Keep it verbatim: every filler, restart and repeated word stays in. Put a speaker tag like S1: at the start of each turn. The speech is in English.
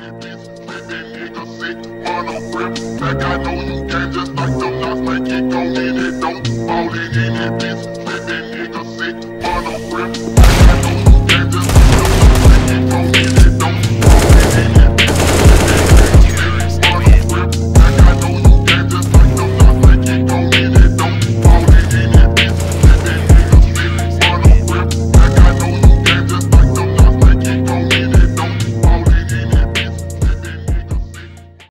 S1: it, bitch. Let that nigga sick, mono grip. Like I know you can just like them knots, make it go in it, don't fall in it, bitch.